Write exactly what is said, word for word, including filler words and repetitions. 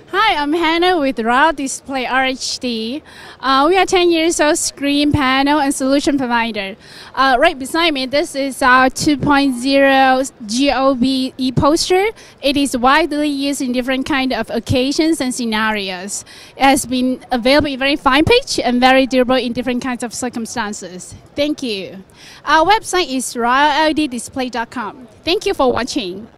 Hi, I'm Hannah with Raw Display R H D. Uh, we are ten years old screen panel and solution provider. Uh, right beside me, this is our two point oh G O B e-poster. It is widely used in different kind of occasions and scenarios. It has been available in very fine pitch and very durable in different kinds of circumstances. Thank you. Our website is raw L E D display dot com. Thank you for watching.